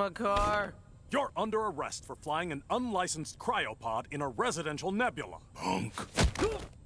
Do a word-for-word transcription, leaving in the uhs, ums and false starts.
a car. You're under arrest for flying an unlicensed cryopod in a residential nebula. Punk.